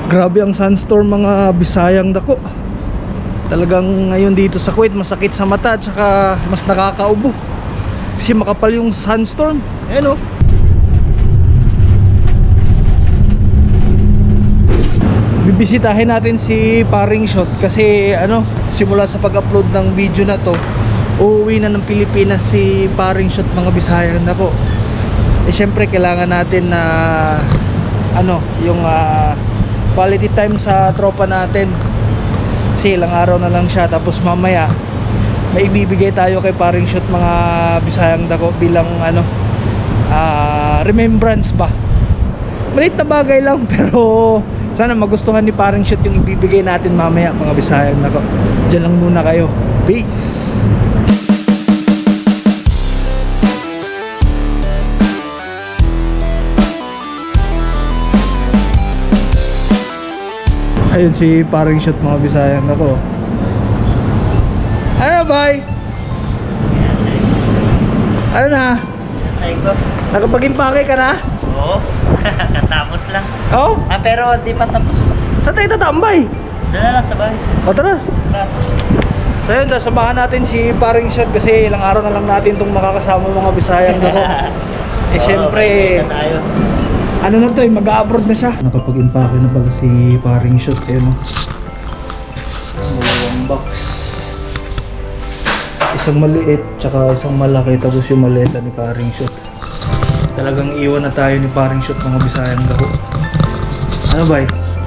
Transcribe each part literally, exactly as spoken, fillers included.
Grabe ang sunstorm mga Bisayang dako. Talagang ngayon dito sa Kuwait masakit sa mata at saka mas nakakaubo kasi makapal yung sunstorm. Ayan o. Bibisitahin natin si Paring Shot kasi ano, simula sa pag-upload ng video na to, uuwi na ng Pilipinas si Paring Shot mga Bisayang dako. Eh syempre kailangan natin na ano, yung uh, quality time sa tropa natin. Kasi ilang araw na lang siya, tapos mamaya may ibibigay tayo kay Paring Shot mga Bisayang dako bilang ano, uh, remembrance ba. Maliit na bagay lang pero sana magustuhan ni Paring Shot yung ibibigay natin mamaya mga Bisayang dako. Diyan lang muna kayo. Peace. Ayun si Paring Shot mga Bisayang dako. Ano bay? Ano na? Ay ko. Nakapag-impake ka na? Oo. Katapos lang. Oo? Oh? Ah, pero di pa tapos. Saan tayo tatambay? Doon na lang sa bahay. O tara. Tapos. So yun, sasamahan natin si Paring Shot kasi ilang araw na lang natin itong makakasama mga Bisayang dako. Eh Oo, syempre balik na tayo. ano na to eh, mag-a-abroad na siya. Nakapag-impake na pala si Paring Shot. Ayun o. Dalawang box. Isang maliit, tsaka isang malaki. Tapos yung maliit ni Paring Shot. Talagang iwan na tayo ni Paring Shot mga Bisayang dako. Ano ba eh?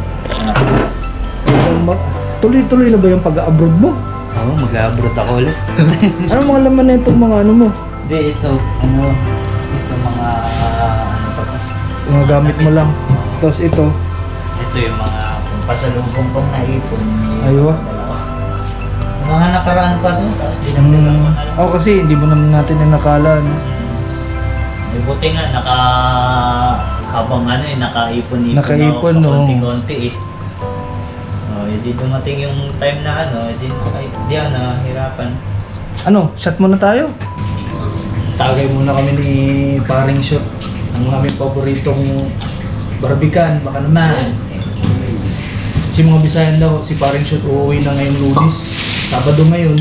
Tuloy-tuloy na ba yung pag-a-abroad mo? Oo, mag-abroad ako ulit. Anong mga laman na itong mga ano mo? Hindi, ito. Ano? Ito mga... ano pa to? Mga gamit mo lang. Tapos ito. Ito yung mga pasalubong kong naipon. Aywa. Mga nakaraan pa to. Tapos dinagdagan ko na lang. Oo, kasi hindi mo naman natin yung nakalan. May buti nga, naka... habang ano eh, nakaipon-ipon Nakaipon, ako sa no? konti-konti eh. Oh, hindi dumating yung time na ano, hindi hindi ako nahirapan. Ano, shot muna tayo? Tagay muna kami ni Paring Shot. Ang aming paboritong barbican, baka naman. Si mga Bisayan daw, si Paring Shot uuwi na ngayong Lunes. Sabado ngayon.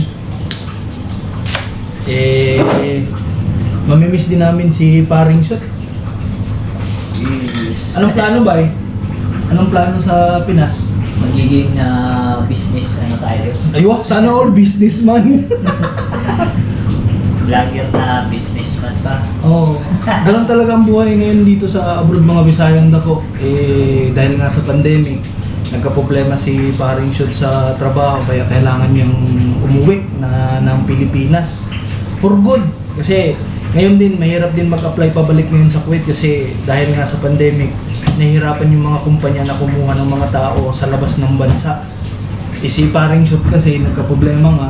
Eh, mamimiss din namin si Paring Shot. Yes. Anong plano ba eh? Anong plano sa Pinas? Magiging uh, business ano tayo? Aywa, sana all businessman. Vlogger na businessman pa. Oo. Oh, ganun talaga ang buhay ngayon dito sa abroad mga Bisayang dako. Eh, dahil nga sa pandemic, nagka-problema si Paring Shot sa trabaho kaya kailangan niyang umuwi na ng Pilipinas. For good. Kasi ngayon din, mahirap din mag-apply pabalik ngayon sa Kuwait kasi dahil nga sa pandemic, nahihirapan yung mga kumpanya na kumuha ng mga tao sa labas ng bansa. E si Paring Shot kasi nagka-problema nga,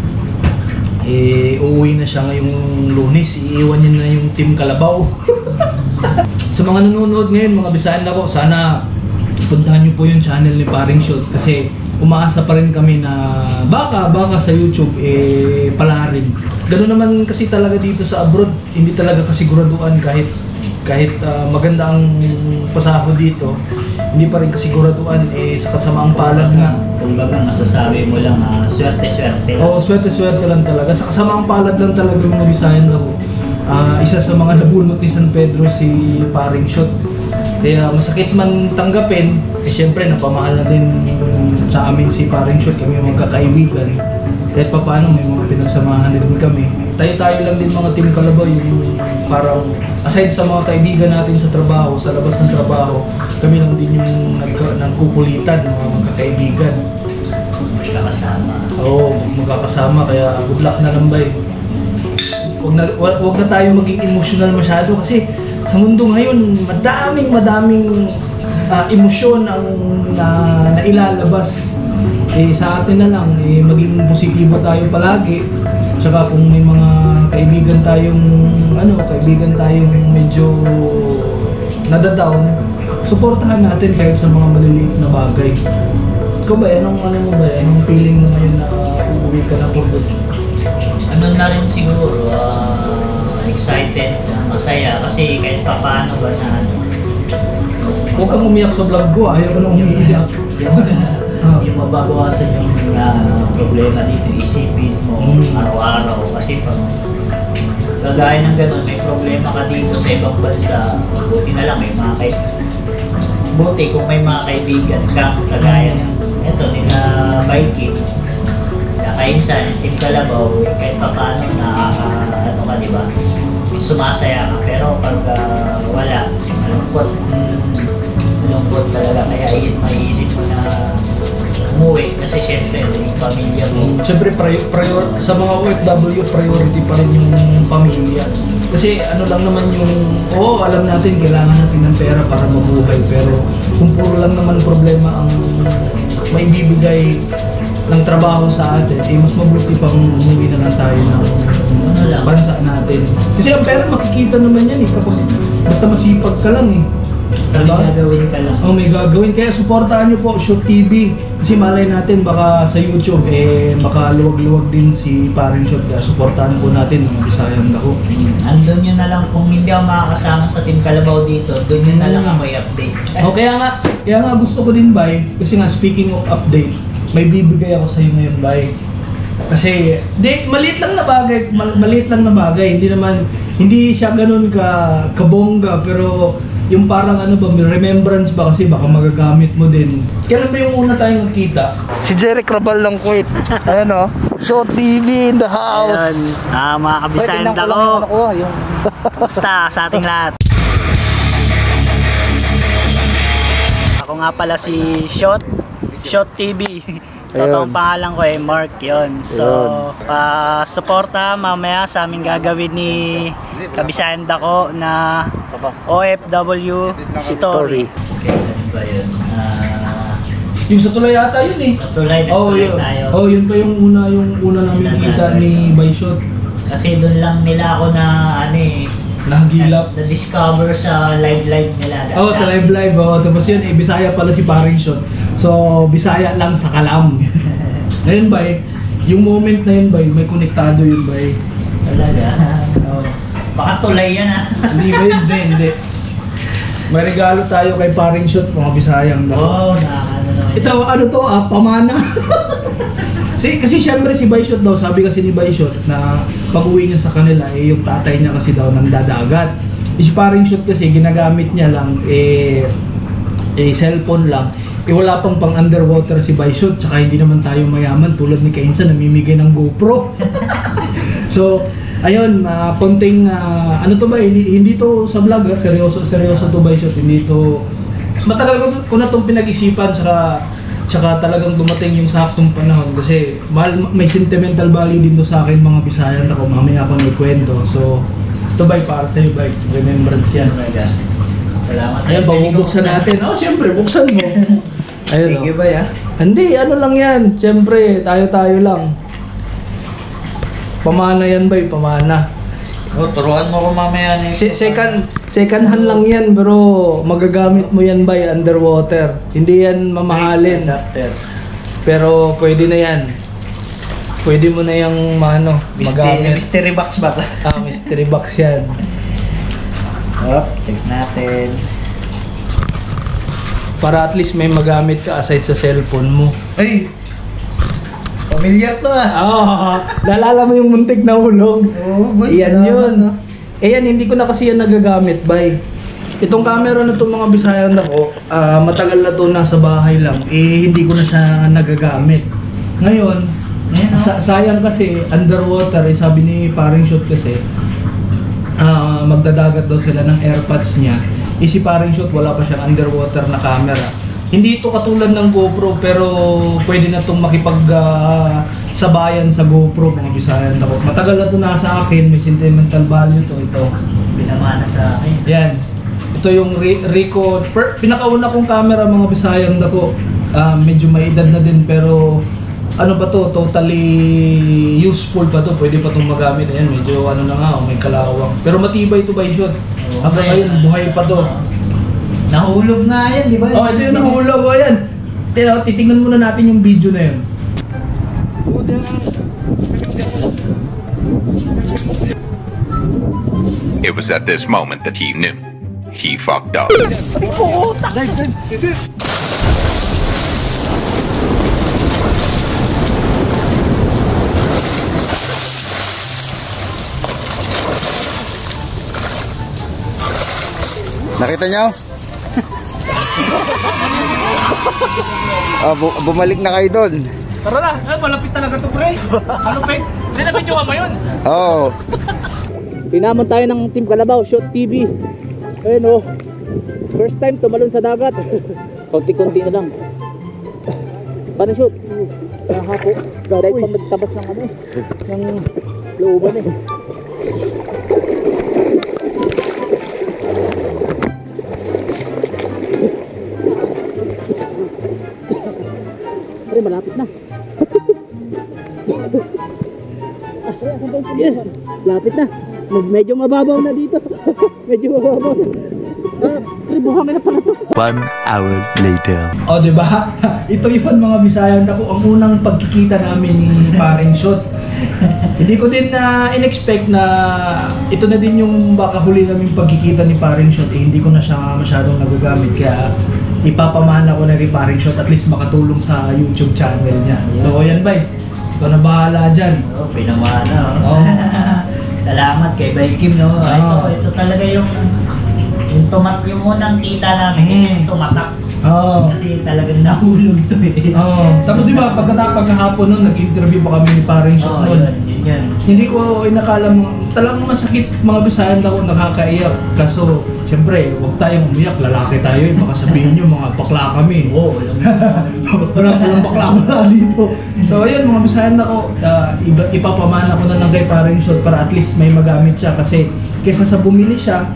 eh uuwi na siya ngayong Lunes, iiwan niya na yung Team Kalabaw. Sa mga nanonood ngayon mga Bisayang dako, sana puntahan niyo po yung channel ni Paring Shot kasi umaasa pa rin kami na baka baka sa YouTube eh palarin. Ganoon naman kasi talaga dito sa abroad, hindi talaga kasiguraduhan kahit kahit uh, maganda ang pasahod dito, hindi pa rin kasiguraduhan eh sa kasamaang palad nga. Kumbaga masasabi mo lang uh, swerte-swerte lang. Oo, swerte-swerte lang talaga. Sa kasamaang palad lang talaga yung mga Bisayang dako. Uh, isa sa mga nabunot ni San Pedro si Paring Shot. Kaya masakit man tanggapin, eh syempre napamahal na din sa amin si Paring Shot, kami magkakaibigan. Kahit pa paano may mga pinagsamahan din kami. Tayo-tayo lang din mga Team Kalabaw, yung parang aside sa mga kaibigan natin sa trabaho, sa labas ng trabaho, kami lang din yung nagkukulitan, mga magkakaibigan. Magkakasama. Oo, magkakasama, kaya good luck na lang ba eh. Huwag na, huwag na tayo maging emotional masyado kasi sa mundo ngayon, madaming madaming uh, emosyon ang na, na ilalabas. Eh sa atin na lang, eh, maging positibo tayo palagi. Tsaka kung may mga kaibigan tayong ano, kaibigan tayong medyo nadadown, suportahan natin kahit sa mga maliliit na bagay. Ikaw ba, anong ano mo ba, anong feeling mo ngayon na uuwi ka na for good? Ano na rin siguro, uh, excited, uh, masaya kasi kahit pa paano ba na ano, Huwag kang umiyak sa vlog ko, ayaw ko na umiiyak. Yung, yung mababawasan yung uh, problema dito, isipin mo Mm. araw-araw. Kasi pag kagaya ng ganun, may problema ka dito sa ibang bansa, buti na lang may mga kay buti kung may mga kaibigan kang kagaya ng eto, nila Viking, na kainsan, Team Kalabaw, kahit pa paano na uh, ano ka, di ba? Sumasaya ka. Pero pag uh, wala, malungkot, malungkot talaga. Kaya yun, maiisip mo na umuwi kasi syempre yung pamilya mo. Siyempre, prior, prior, sa mga O F W, priority pa rin yung pamilya. Kasi ano lang naman yung, oo, alam natin, kailangan natin ng pera para mabuhay. Pero kung puro lang naman problema ang may bibigay ng trabaho sa atin, eh mas mabuti pang umuwi na lang tayo ng Ano lang. bansa natin. Kasi ang pera makikita naman yan eh, kapag basta masipag ka lang eh. Basta may gagawin ka lang. Oh, may gagawin. Kaya supportahan niyo po Shoot T V. Kasi malay natin baka sa YouTube eh baka luwag-luwag din si Paring Shoot. Kaya supportahan po natin mga Bisayang Dako. Andun yun na lang, kung hindi ako makakasama sa Team Kalabaw dito, doon yun na lang ako i-update. O kaya nga, kaya nga gusto ko din Bay, kasi nga speaking of update, may bibigay ako sa iyo ngayon Bay. Kasi di maliit lang na bagay, mal, maliit lang na bagay, hindi naman hindi siya ganoon ka kabongga, pero yung parang ano ba, may remembrance ba kasi baka magagamit mo din. Kailan ba yung una tayong nakita? Si Jeric Rabal ng Kuwait. Ayan o. Shoot T V in the house. Ah, mga kabisayan dako. Basta sa ating lahat. Ako nga pala si Shot, Shot T V. Totoong pangalan ko eh, Mark yon. So, pa-suporta mamaya sa aming gagawin ni Kabisayan Dako na O F W story. Kailan ba yun? Ah, Yung sa tulay yata yun eh. sa tulay, Oh, nagtulay yun. tayo. Oh, yun pa yung una, yung una namin kita ni Bayshot. Kasi doon lang nila ako na ano eh, Nahagilap. na-discover sa live-live nila. Oh, sa live live. Oh, tapos yun, eh, Bisaya pala si Paring Shot. So, Bisaya lang sa kalam. Ngayon ba eh, yung moment na yun ba may konektado yun ba eh. Talaga. Oh. Baka tulay yan ah. Hindi ba yun? Hindi, hindi. May regalo tayo kay Paring Shot, mga Bisayang. Oo, oh, nakakano naman. Ito, ano to, ah, pamana. kasi, kasi syempre si Bayshot daw, sabi kasi ni Bayshot na pag-uwi niya sa kanila, eh yung tatay niya kasi daw nandadagat. Eh, si Paring Shot kasi ginagamit niya lang, eh, eh cellphone lang. Eh wala pang pang underwater si Bayshot, tsaka hindi naman tayo mayaman tulad ni Kainsan, namimigay ng GoPro. So, ayun, uh, konting, uh, ano to ba, hindi, hindi to sa vlog, ha? seryoso, seryoso to Bayshot, hindi to, matagal ko, ko na itong pinag-isipan, tsaka, tsaka talagang dumating yung saktong panahon kasi mahal, may sentimental value din to sa akin mga Bisayan ako, mamaya ako na ikwento. So, ito ba para sa'yo ba, remembrance yan. Talaga. Salamat. Ayan, bubuksan natin. Oh, siyempre, buksan mo. Ayun, Thank you oh. ba ya? Hindi, ano lang yan. Siyempre, tayo-tayo lang. Pamana yan ba, pamana. Oh, turuan mo ko mamaya ni. Se second, second hand lang yan, pero magagamit mo yan ba underwater. Hindi yan mamahalin. Adapter. Pero pwede na yan. Pwede mo na yung ano, Mystery, magamit. mystery box ba to? Ah, mystery box yan. Oh, check natin. Para at least may magamit ka aside sa cellphone mo. Ay! Familiar to ah. Ah, naalala mo yung muntik na hulog? Oo, boy. Iyan Salamat, yun. ah. Eh yan, hindi ko na kasi yan nagagamit, bay. Itong camera na itong mga Bisayan ako, ah, matagal na to nasa bahay lang. Eh, hindi ko na siya nagagamit. Ngayon, Ayan, oh. sa sayang kasi, underwater, eh, sabi ni Paring Shot kasi, ah, magdadagat daw sila ng AirPods niya. Eh, si Paring Shot, wala pa siyang underwater na camera. Hindi ito katulad ng GoPro, pero pwede na itong makipag ah, sabayan sa GoPro, mga Bisayan ako. Matagal na ito nasa akin, may sentimental value to ito. Pinamana sa akin. Yan. Ito yung Ri- Ricoh, per, pinakauna kong camera, mga Bisayan ako. Ah, medyo may edad na din, pero ano ba to, totally useful pa to, pwede pa itong magamit. Ayan, medyo ano na nga, oh, may kalawang. Pero matibay ito, by shot. Oo, Hanggang may- ngayon, buhay pa to. Nahulog nga yan, di ba? Oh, ito yung nahulog, oh, ayan. Tino, titingnan muna natin yung video na yun. It was at this moment that he knew. he fucked up. Nakita niyo? Ah, bu bumalik na kayo doon. Tara na, ah, malapit talaga to pre. Ano pe? Hindi na video mo yun. Oo. Oh. Tinaman tayo ng Team Kalabaw, Shot T V. Ayun oh. First time tumalon sa dagat. Konti-konti na lang. Paano shoot? Nahapo. Dahil pa magtabas ng ano, ng looban eh. Pre, malapit na. Yes, lapit na. Medyo mababaw na dito. Medyo mababaw na. Ah, pre, buhangin na pala to. One hour later. O, diba? Ito yun mga Bisayan ako, ang unang pagkikita namin ni Paring Shot. Hindi ko din na in-expect na ito na din yung baka huli namin pagkikita ni Paring Shot. Eh, hindi ko na siya masyadong nagagamit, kaya ipapamana ko na rin Paring Shot, at least makatulong sa YouTube channel niya. So, yan ba? Ikaw na bahala dyan. Oh, pinamana. Oh. Oh. Salamat kay Bay Kim, no? Oh. Ito, ito talaga yung yung tumat yung unang kita namin, Mm. yung tumatak. Oo. Kasi talagang nahulog to eh. Oo. Tapos di ba pagkatapos pagkahapon nun, nag-interview pa kami ni Paring Shot Oo, nun. yun, yun, yun. Hindi ko inakala mo, talagang masakit mga Bisayan ako, nakakaiyak. Kaso, syempre, huwag tayong umiyak, lalaki tayo eh. Baka sabihin nyo, mga bakla kami. Oo, walang Walang walang bakla wala dito. So ayun mga Bisayan ako, uh, iba- ipapamana ko na lang kay Paring Shot para at least may magamit siya. Kasi kesa sa bumili siya,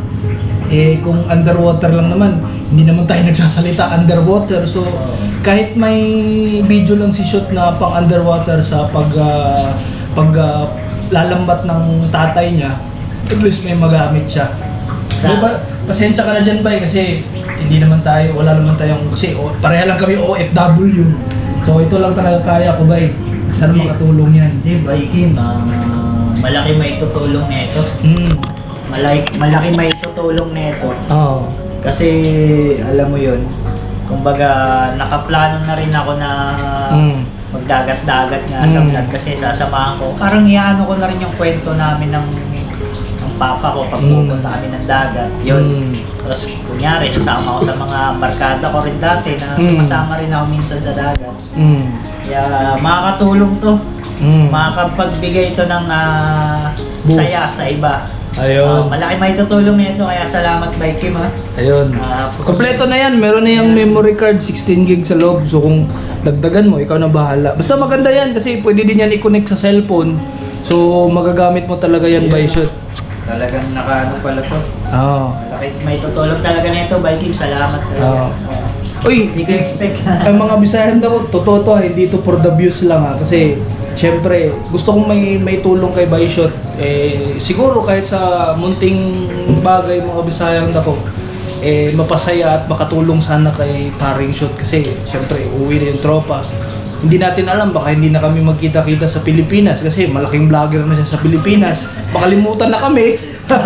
eh kung underwater lang naman, hindi naman tayo nagsasalita underwater. So kahit may video lang si Shot na pang underwater sa pag uh, pag uh, lalambat ng tatay niya, at least may magamit siya. So, ba, pasensya ka na dyan, Bay, kasi hindi naman tayo, wala naman tayong, kasi o, pareha lang kami O F W. So ito lang talaga kaya ko, Bay. Sana makatulong yan. Hindi, Bay Kim, ah, malaki may tutulong nito. Mm. Malaki, malaki may tutulong nito. Oo. Kasi alam mo yun, kumbaga nakaplano na rin ako na Mm. magdagat-dagat nga sa Mm. vlog kasi sasamahan ko. Parang iyaano ko na rin yung kwento namin ng, ng papa ko pag Mm. pupunta kami ng dagat. Yun. Mm. Tapos kunyari, sasama ko sa mga barkada ko rin dati na Mm. sumasama rin ako minsan sa dagat. Mm. Kaya makakatulong to. Mm. Makakapagbigay ito ng ah, Bu- saya sa iba. Ayun. Ah, malaki may tutulong nito, kaya salamat Bay Kim ha. Ayun. Ah, Kompleto na yan. Meron na yung memory card, sixteen gig sa loob. So kung dagdagan mo, ikaw na bahala. Basta maganda yan kasi pwede din yan i-connect sa cellphone. So magagamit mo talaga yan by shot. Talagang nakaano pala to. Oo. Malaki may tutulong talaga nito Bay Kim, salamat Oo. talaga. Uy, Hindi ko expect. ang mga Bisayan daw, totoo to, hindi to for the views lang ha. Kasi syempre, gusto kong may may tulong kay Bayshot. Eh, siguro kahit sa munting bagay mga Bisayan dako, eh mapasaya at makatulong sana kay Paring Shot kasi syempre uwi na yung tropa. Hindi natin alam, baka hindi na kami magkita-kita sa Pilipinas kasi malaking vlogger na siya sa Pilipinas. Makalimutan na kami.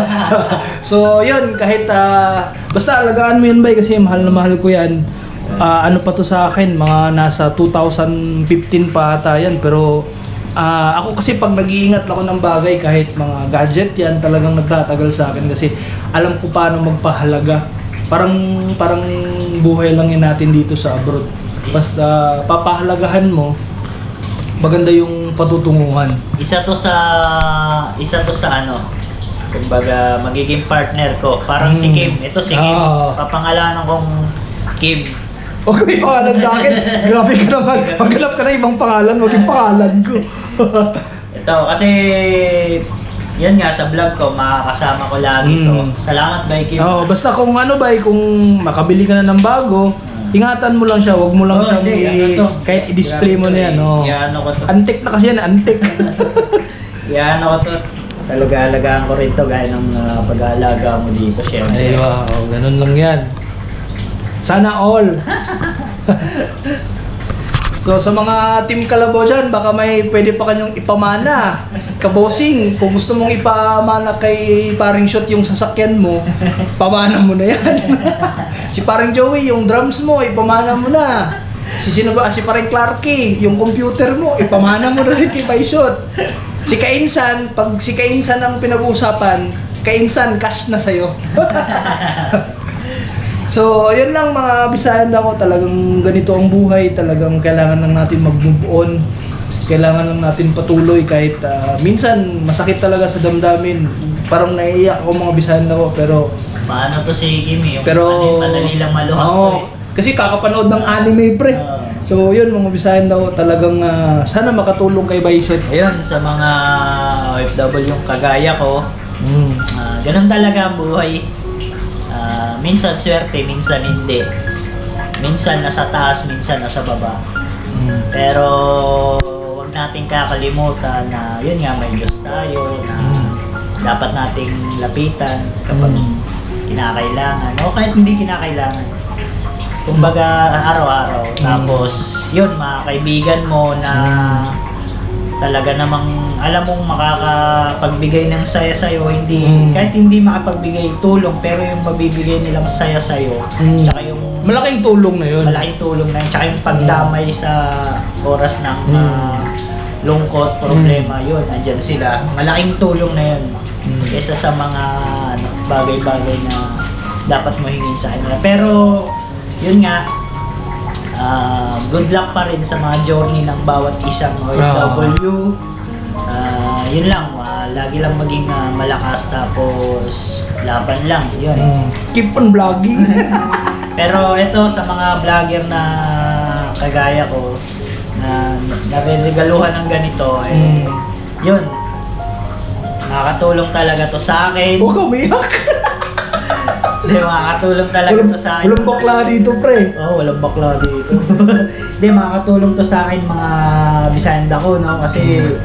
So yun, kahit uh, basta alagaan mo yan, Bay, kasi mahal na mahal ko yan. Ah, ano pa to sa akin, mga nasa two thousand fifteen pa ata yan, pero ah, ako kasi pag nag-iingat ako ng bagay, kahit mga gadget yan, talagang nagtatagal sa akin kasi alam ko paano magpahalaga. Parang parang buhay lang yan natin dito sa abroad. Basta papahalagahan mo, maganda yung patutunguhan. Isa to sa isa to sa ano, kumbaga magiging partner ko. Parang si Mm. Kim. Ito si Kim. Ah. Papangalanan kong Kim. Huwag may pangalan sa akin. Grabe ka naman. Paghanap ka na ibang pangalan, huwag yung pangalan ko. Ito kasi yan nga sa vlog ko, makakasama ko lagi to. Mm. Salamat Bay Kim. Oh, basta kung ano ba, kung makabili ka na ng bago, ingatan mo lang siya, huwag mo lang Oh, siyang hindi, i- ano to? kahit i-display mo na yan. Oh. Iano ko to. Antik na kasi yan, antik. Iano ko to. Talaga-alagaan ko rin to gaya ng uh, pag-aalaga mo dito, syempre. Ay, wow, ganun lang yan. Sana all. So sa mga team Kalabaw dyan, baka may pwede pa kanyang ipamana. Kabosing, kung gusto mong ipamana kay Paring Shot yung sasakyan mo, pamana mo na yan. Si Paring Joey, yung drums mo, ipamana mo na. Si sino ba? Si Paring Clarky, yung computer mo, ipamana mo na rin kay Paishot. Si Kainsan, pag si Kainsan ang pinag-uusapan, Kainsan, cash na sa'yo. So, ayun lang mga Bisayan ako, talagang ganito ang buhay, talagang kailangan lang natin mag-move on. Kailangan lang natin patuloy kahit uh, minsan masakit talaga sa damdamin. Parang naiiyak ako mga Bisayan ako, pero... Paano to si Kimi? Yung pero, madali lang maluhak oo, to eh. Kasi kakapanood ng anime pre. Uh, So, yun mga Bisayan ako, talagang uh, sana makatulong kay Baishot. Ayun, sa mga O F W yung kagaya ko, Mm. uh, ganun talaga ang buhay. Uh, minsan swerte, minsan hindi. Minsan nasa taas, minsan nasa baba. Mm. Pero huwag nating kakalimutan na yun nga, may Diyos tayo na dapat nating lapitan kapag Mm. kinakailangan o kahit hindi kinakailangan. Kumbaga araw-araw. Mm. Tapos yun, mga kaibigan mo na talaga namang alam mong makakapagbigay ng saya sa'yo, hindi, Mm. kahit hindi makapagbigay tulong, pero yung mabibigay nilang saya sa'yo, Mm. tsaka yung Malaking tulong na yun. malaking tulong na yun, tsaka yung pagdamay sa oras ng Mm. ah, lungkot, problema, yun, andyan sila. Malaking tulong na yun. Mm. Kesa sa mga ano, bagay-bagay na dapat mo hingin sa kanila. Pero, yun nga, ah, good luck pa rin sa mga journey ng bawat isang O F W. Ah, yun lang, ah, lagi lang maging ah, malakas, tapos laban lang, yun. Mm. Keep on vlogging. Pero ito sa mga vlogger na kagaya ko na nare-regaluhan ng ganito, eh, Mm. yun, nakakatulong talaga to sa akin. Huwag ka umiyak. Hindi, makakatulong talaga Walang, to sa akin. walang bakla dito pre. Oo, oh, walang bakla dito. Hindi, makakatulong to sa akin mga Bisayan ko, no? Kasi,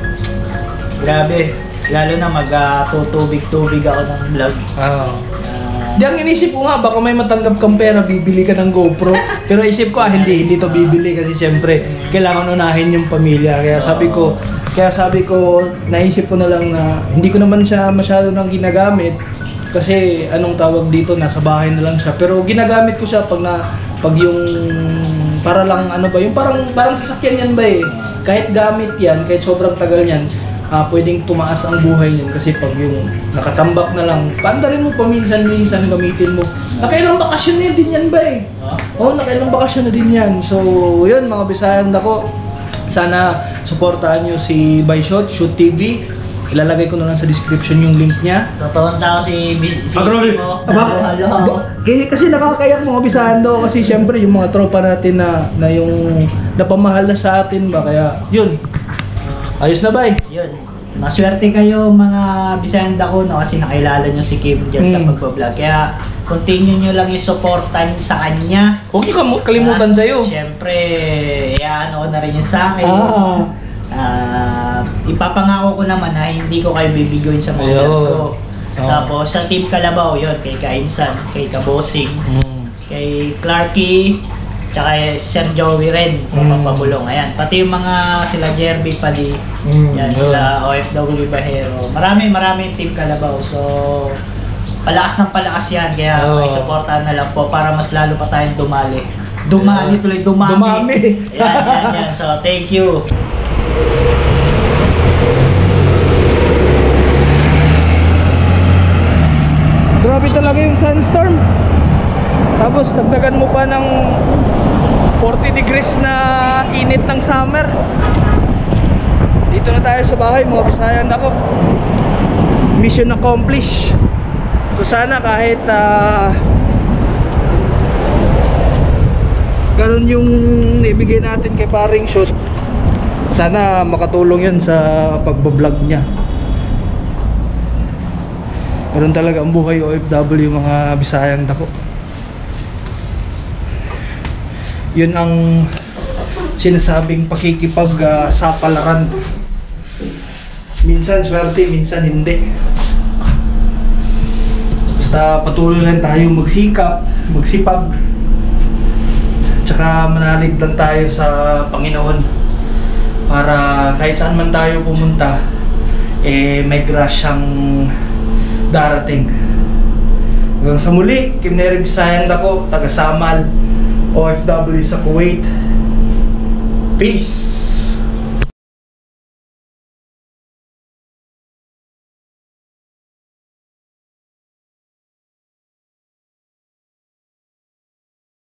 grabe, lalo na mag-tutubig-tubig ako ng vlog. Oo. Ah, Di ang inisip ko nga, baka may matanggap kang pera, bibili ka ng GoPro. Pero isip ko, ah, hindi, hindi to bibili kasi siyempre, kailangan unahin yung pamilya. Kaya sabi ko, kaya sabi ko, naisip ko na lang na hindi ko naman siya masyado nang ginagamit. Kasi anong tawag dito, nasa bahay na lang siya. Pero ginagamit ko siya pag na pag yung para lang ano ba, yung parang parang sasakyan yan ba eh. Kahit gamit yan, kahit sobrang tagal yan, ah, pwedeng tumaas ang buhay niyan kasi pag yung nakatambak na lang, paandarin mo paminsan-minsan, gamitin mo. Nakailang bakasyon na din yan ba eh. Oo, oh, nakailang bakasyon na din yan. So, yun mga Bisayan ako. Sana suportahan nyo si Baishot, Shoot T V. Ilalagay ko na lang sa description yung link niya. Totoo tao si si Ah, grabe. mo. Aba, Halo, aba, kasi, kasi nakakayak mga Bisayan daw kasi syempre yung mga tropa natin na na yung napamahal na sa atin ba kaya yun. Ayos na ba eh? Yun. Maswerte kayo mga Bisayan ko, no, kasi nakilala nyo si Kim dyan sa Hmm. pagbablog. Kaya continue nyo lang i-supportan sa kanya. Huwag niyo kam- kalimutan At, sa'yo. Siyempre, ano ko na rin yun sa akin. Ah. Ah, ipapangako ko naman na hindi ko kayo bibiguin sa mga Ayun. vlog ko. Oh. Tapos sa Team Kalabaw, yun, kay Kainsan, kay Kabosing, Mm. kay Clarky, tsaka kay Sir Joey rin, Mm. mapapabulong. Ayan, pati yung mga sila Jerby Padi, Mm, yan, yun. sila O F W Bahero. Marami, marami yung Team Kalabaw. So, palakas ng palakas yan. Kaya Oo. may supportahan na lang po para mas lalo pa tayong dumali. Dumali tuloy, dumami. Dumami. Yan, yan, yan. So, thank you. Grabe talaga yung sunstorm. Tapos dagdagan mo pa ng forty degrees na init ng summer. Dito na tayo sa bahay mga Bisayan ako. Mission accomplished. So sana kahit uh, ganun yung ibigay natin kay Paring Shot, sana makatulong yun sa pagbablog niya. Meron talaga ang buhay O F W mga Bisayang dako. Yun ang sinasabing pakikipag uh, sapalaran. Minsan swerte, minsan hindi. Basta patuloy lang tayo magsikap, magsipag. Tsaka manalig lang tayo sa Panginoon para kahit saan man tayo pumunta, eh may grasyang darating. Hanggang sa muli, Kim Neri Bisayang Dako, taga Samal, O F W sa Kuwait. Peace!